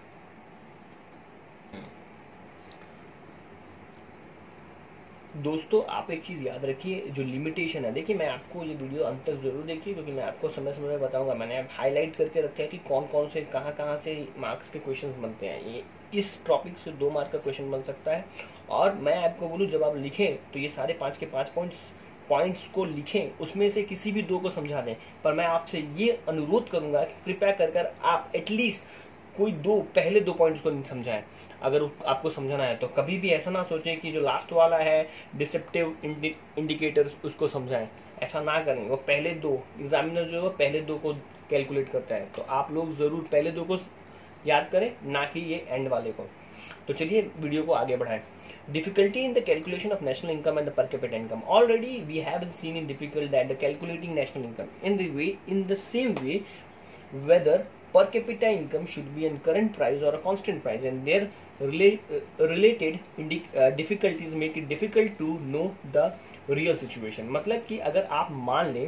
दोस्तों आप एक चीज़ याद रखिए, जो लिमिटेशन है, देखिए मैं आपको ये वीडियो अंत तक जरूर देखिए क्योंकि मैं आपको समय समय में बताऊंगा. मैंने अब हाईलाइट करके रखा है कि कौन कौन से कहाँ कहाँ से मार्क्स के क्वेश्चंस बनते हैं. ये इस टॉपिक से दो मार्क का क्वेश्चन बन सकता है. और मैं आपको बोलूँ जब आप लिखें तो ये सारे पाँच के पाँच पॉइंट्स पॉइंट्स को लिखें, उसमें से किसी भी दो को समझा दें. पर मैं आपसे ये अनुरोध करूंगा कि कृपया कर कर आप एटलीस्ट कोई दो पहले दो पॉइंट्स को नहीं समझाएं. अगर आपको समझना है तो कभी भी ऐसा ना सोचें कि जो लास्ट वाला है डिसेप्टिव इंडिकेटर्स उसको समझाएं. ऐसा ना करें. वो पहले दो एग्जामिनर जो है पहले दो को कैलकुलेट करता है, तो आप लोग जरूर पहले दो को याद करें, ना कि ये एंड वाले को. तो चलिए वीडियो को आगे बढ़ाएं. Difficulty in the calculation of national income and the per capita income. Already we have seen in difficult that the calculating national income in the way in the same way whether per capita income should be in current price or a constant price, and their relate, uh, related uh, difficulties make it difficult to know the real situation. मतलब कि अगर आप मान लें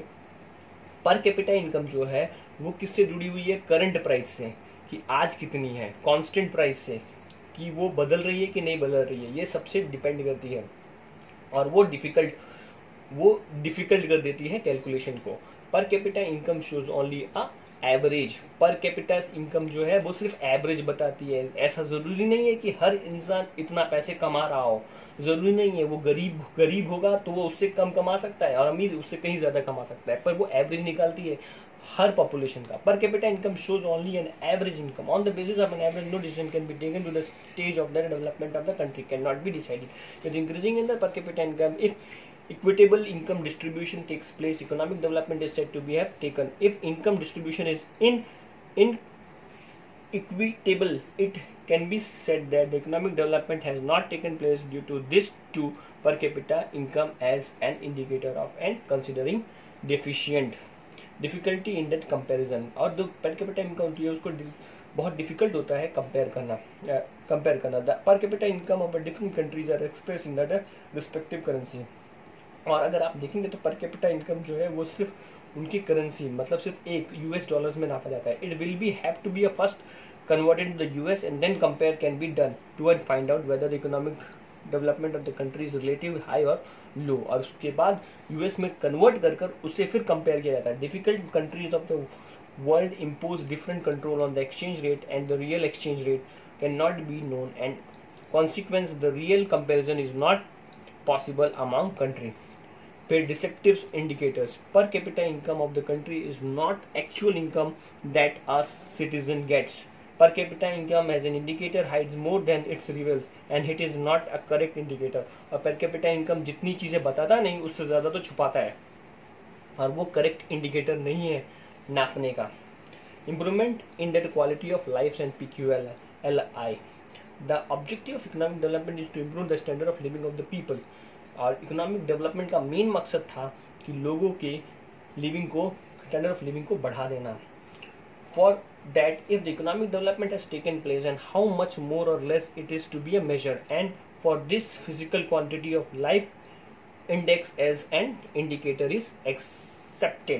पर capita income जो है वो किससे जुड़ी हुई है, करंट प्राइस से, कि आज कितनी है, कांस्टेंट प्राइस से कि वो बदल रही है कि नहीं बदल रही है, ये सबसे डिपेंड करती है. और वो डिफिकल्ट वो डिफिकल्ट कर देती है कैलकुलेशन को. Per capita income shows only a average. Per capita income जो है वो सिर्फ एवरेज बताती है. ऐसा जरूरी नहीं है कि हर इंसान इतना पैसे कमा रहा हो, जरूरी नहीं है. वो गरीब गरीब होगा तो वो उससे कम कमा सकता है और अमीर उससे कहीं ज्यादा कमा सकता है, पर वो एवरेज निकालती है हर पॉपुलेशन का. Per capita income shows only an average income. On the basis of an average no decision can be taken to the stage of the development of the country can not be decided with increasing in the per capita income. If equitable income distribution takes place, economic development is said to be have taken. If income distribution is in in equitable, it can be said that the economic development has not taken place due to this to per capita income as an indicator of and considering deficient. Difficulty in that comparison. और जो per capita income होती है उसको बहुत difficult होता है compare करना compare करना. The per capita income of different countries are express in the respective currency. और अगर आप देखेंगे तो पर कैपिटा इनकम जो है वो सिर्फ उनकी करेंसी, मतलब सिर्फ एक यूएस डॉलर्स में नापा जाता है. It will be have to be a first converted to the US and then compare can be done to and find out whether economic development of the country is relative high और low. और उसके बाद US में convert कर कर उससे फिर compare किया जाता है. Difficult countries of the world impose different control on the exchange rate and the real exchange rate can not be known and consequence the real comparison is not possible among country. Per deceptive indicators, per capita income of the country is not actual income that a citizen gets. Per capita income as an indicator hides more than it reveals and it is not a correct indicator. और per capita income जितनी चीजें बताता नहीं उससे ज्यादा तो छुपाता है और वो करेक्ट इंडिकेटर नहीं है नापने का. Improvement in that quality of life and P Q L I. The objective of economic development is to improve the standard of living of the people. और इकोनॉमिक डेवलपमेंट का मेन मकसद था कि लोगों के लिविंग को स्टैंडर्ड ऑफ लिविंग को बढ़ा देना. For that if the economic development has taken place and how much more और less it is to be a major, and for this physical quantity of life index as an indicator is accepted.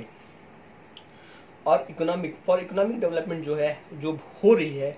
और economic for economic development जो है जो हो रही है,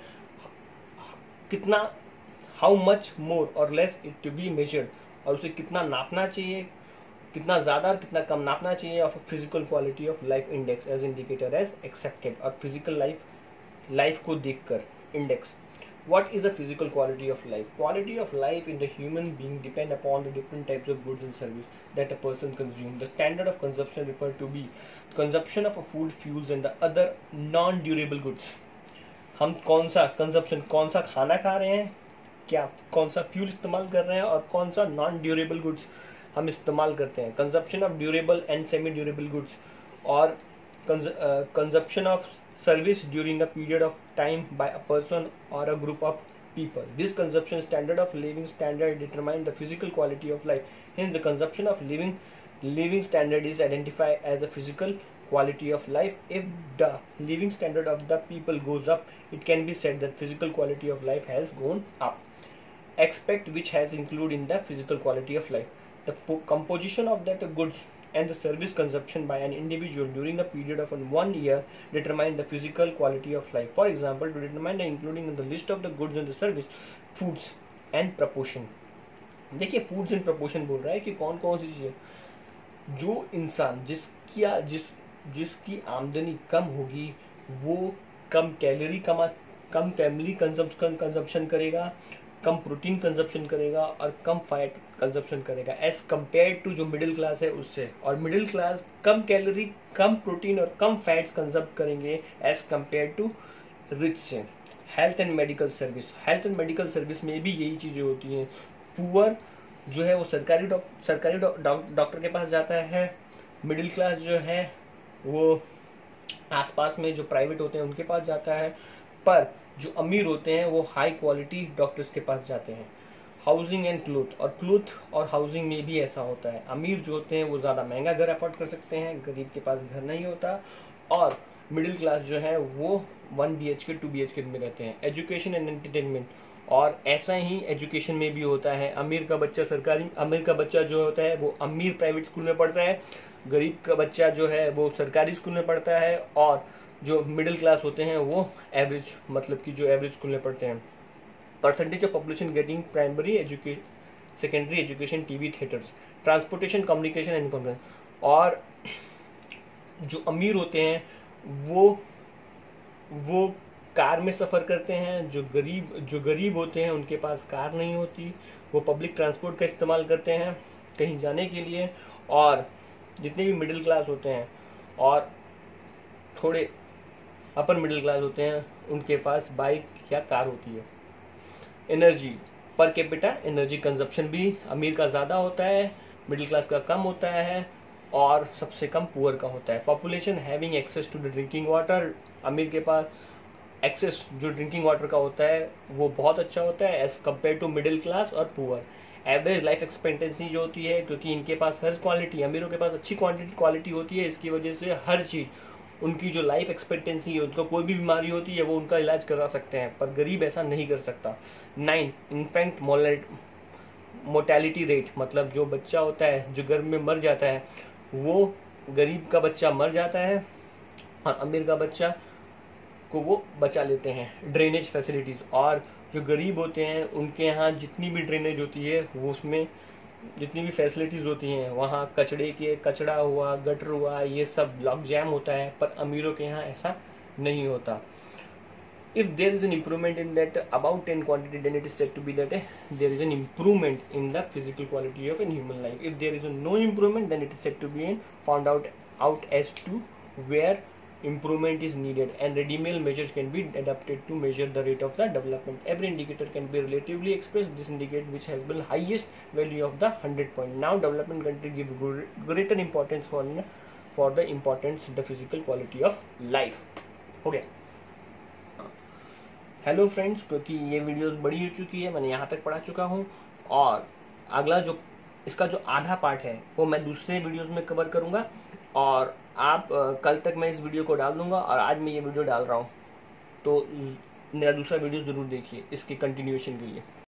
कितना how much more और less it to be measured, और उसे कितना नापना चाहिए, कितना ज़्यादा और कितना कम नापना चाहिए of physical quality of life index as indicator as accepted. और फिजिकल लाइफ लाइफ को देखकर index. What is the physical quality of life? Quality of life in the human being depend upon the different types of goods and service that a person consume. The standard of consumption refer to be consumption of a food, fuels and the other non durable goods. हम कौन सा consumption, कौन सा खाना खा रहे हैं, क्या कौन सा फ्यूल इस्तेमाल कर रहे हैं और कौन सा नॉन ड्यूरेबल गुड्स हम इस्तेमाल करते हैं. Consumption of durable and semi durable goods और consumption of service during a period of time by a person और a group of people. This consumption standard of living standard determine the physical quality of life. Hence, the consumption of living living standard is identified as a physical quality of life. If the living standard of the people goes up, it can be said that physical quality of life has gone up. Aspect which has included in the physical quality of life. The composition of that goods and the service consumption by an individual during the period of one year determine the physical quality of life. For example, to determine the including in the list of the goods and the service, foods and proportion. देखिए foods and proportion बोल रहा है कि कौन कौन सी चीजें जो इंसान जिसकी जिस जिसकी आमदनी कम होगी वो कम कैलोरी कमा कम कैलोरी कंजप्शन करेगा, कम प्रोटीन कंजप्शन करेगा और कम फैट कंजप्शन करेगा एज कम्पेयर टू जो मिडिल क्लास है उससे। और मिडिल क्लास कम कैलोरी, कम प्रोटीन और कम फैट्स कंजप्ट करेंगे एज कम्पेयर टू रिच से। Health and medical service, health and medical service में भी यही चीज़ें होती हैं। पुअर जो है वो सरकारी डॉक्टर सरकारी डॉक्टर के पास जाता है, मिडिल क्लास जो है वो आसपास में जो प्राइवेट होते हैं उनके पास जाता है, पर जो अमीर होते हैं वो हाई क्वालिटी डॉक्टर्स के पास जाते हैं। हाउसिंग एंड क्लोथ, और क्लोथ और हाउसिंग में भी ऐसा होता है। अमीर जो होते हैं वो ज़्यादा महंगा घर अफोर्ड कर सकते हैं, गरीब के पास घर नहीं होता, और मिडिल क्लास जो है वो one B H K two B H K में रहते हैं। एजुकेशन एंड एंटरटेनमेंट, और ऐसा ही एजुकेशन में भी होता है। अमीर का बच्चा सरकारी अमीर का बच्चा जो होता है वो अमीर प्राइवेट स्कूल में पढ़ता है, गरीब का बच्चा जो है वो सरकारी स्कूल में पढ़ता है, और जो मिडिल क्लास होते हैं वो एवरेज मतलब कि जो एवरेज स्कूल में पढ़ते हैं। Percentage of population getting primary education, secondary education, TV, theatres, transportation, communication and information. और जो अमीर होते हैं वो वो कार में सफ़र करते हैं, जो गरीब जो गरीब होते हैं उनके पास कार नहीं होती, वो पब्लिक ट्रांसपोर्ट का इस्तेमाल करते हैं कहीं जाने के लिए। और जितने भी मिडिल क्लास होते हैं और थोड़े अपर मिडिल क्लास होते हैं उनके पास बाइक या कार होती है। Energy per capita energy consumption भी अमीर का ज़्यादा होता है, मिडिल क्लास का कम होता है और सबसे कम पुअर का होता है। Population having access to the drinking water, अमीर के पास एक्सेस जो ड्रिंकिंग वाटर का होता है वो बहुत अच्छा होता है as compare to middle class और पुअर। एवरेज लाइफ एक्सपेक्टेंसी जो होती है, क्योंकि इनके पास हर क्वालिटी, अमीरों के पास अच्छी क्वांटिटी क्वालिटी होती है, इसकी वजह से हर चीज़ उनकी जो लाइफ एक्सपेक्टेंसी है, उनको कोई भी बीमारी होती है वो उनका इलाज करा सकते हैं, पर गरीब ऐसा नहीं कर सकता। नाइन इन्फेंट मोर्टेलिटी रेट, मतलब जो बच्चा होता है जो गर्भ में मर जाता है वो गरीब का बच्चा मर जाता है और अमीर का बच्चा को वो बचा लेते हैं। ड्रेनेज फैसिलिटीज़, और जो गरीब होते हैं उनके यहाँ जितनी भी ड्रेनेज होती है वो उसमें जितनी भी फैसिलिटीज़ होती हैं वहाँ कचड़े के कचड़ा हुआ, गटर हुआ, ये सब लॉक जैम होता है, पर अमीरों के यहाँ ऐसा नहीं होता। If there is an improvement in that about in quantity then it is said to be that there is an improvement in the physical quality of an human life. If there is no improvement then it is said to be in found out out as to where improvement is needed, and remedial measures can be adapted to measure the rate of the development. Every indicator can be relatively expressed. This indicate which has been highest value of the one hundred point. Now development country give greater importance for for the importance the physical quality of life. हो गया। Hello friends, क्योंकि ये videos बड़ी हो चुकी है, मैंने यहाँ तक पढ़ा चुका हूँ, और अगला जो इसका जो आधा पार्ट है वो मैं दूसरे वीडियोस में कवर करूँगा, और आप आ, कल तक मैं इस वीडियो को डाल दूंगा, और आज मैं ये वीडियो डाल रहा हूँ, तो मेरा दूसरा वीडियो ज़रूर देखिए इसके कंटिन्यूएशन के लिए।